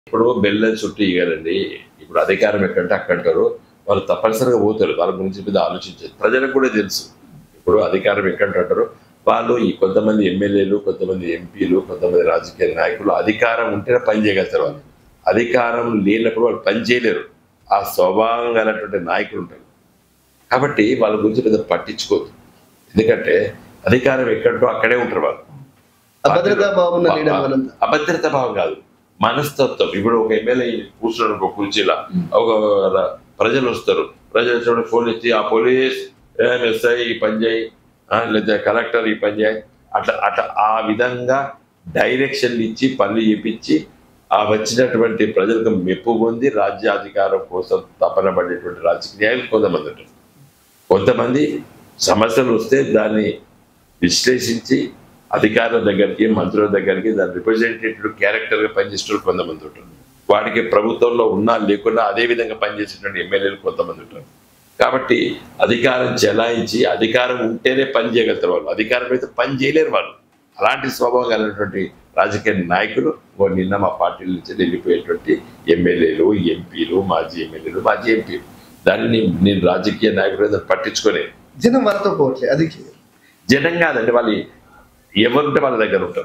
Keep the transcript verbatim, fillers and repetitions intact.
ఇప్పుడు బెల్లం చుట్టూ ఇయ్యారండి. ఇప్పుడు అధికారం ఎక్కడంటే అక్కడంటారు. వాళ్ళు తప్పనిసరిగా పోతారు. వాళ్ళ గురించి మీద ఆలోచించారు. ప్రజలకు కూడా తెలుసు. ఇప్పుడు అధికారం ఎక్కడంటారు. వాళ్ళు ఈ కొంతమంది ఎమ్మెల్యేలు, కొంతమంది ఎంపీలు, కొంతమంది రాజకీయ నాయకులు అధికారం ఉంటేనే పని చేయగలుగుతారు వాళ్ళు. అధికారం లేనప్పుడు వాళ్ళు పని చేయలేరు. ఆ స్వభావం గలటువంటి నాయకులు ఉంటారు. కాబట్టి వాళ్ళ గురించి పెద్ద పట్టించుకోదు. ఎందుకంటే అధికారం ఎక్కడంటో అక్కడే ఉంటారు వాళ్ళు. అభద్రతా భావం అభద్రతా భావం కాదు, మనస్తత్వం. ఇప్పుడు ఒక ఎమ్మెల్యే కూర్చున్నాడు ఒక కుర్చీలా, ఒక ప్రజలు వస్తారు. ప్రజలు వచ్చినప్పుడు ఫోన్ ఇచ్చి ఆ పోలీస్ ఎస్ఐ ఈ పని చేయి, లేదా కలెక్టర్ ఈ పని చేయి, అట్లా అట్లా ఆ విధంగా డైరెక్షన్లు ఇచ్చి పనులు చేపించి ఆ వచ్చినటువంటి ప్రజలకు మెప్పు పొంది రాజ్యాధికారం కోసం తపన పడేటువంటి రాజకీయ నాయకులు కొంతమంది ఉంటారు. కొంతమంది సమస్యలు వస్తే దాన్ని విశ్లేషించి అధికారుల దగ్గరికి, మంత్రుల దగ్గరికి దాని రిప్రజెంటేటివ్ క్యారెక్టర్గా పనిచేసేటప్పుడు కొంతమంది ఉంటారు. వాడికి ప్రభుత్వంలో ఉన్నా లేకున్నా అదే విధంగా పనిచేసేటువంటి ఎమ్మెల్యేలు కొంతమంది ఉంటారు. కాబట్టి అధికారం చెలాయించి అధికారం ఉంటేనే పని చేయగలుగుతారు వాళ్ళు. అధికారం అయితే పని చేయలేరు వాళ్ళు. అలాంటి స్వభావం కలిగినటువంటి రాజకీయ నాయకులు నిన్న మా పార్టీల నుంచి వెళ్ళిపోయేటువంటి ఎమ్మెల్యేలు, ఎంపీలు, మాజీ ఎమ్మెల్యేలు, మాజీ ఎంపీలు. దాన్ని నేను రాజకీయ నాయకులు పట్టించుకోలేదు. జనం వారితో పోవట్లేదు. అది జనం కాదండి, వాళ్ళు ఎవరుంటే వాళ్ళ దగ్గర ఉంటారు.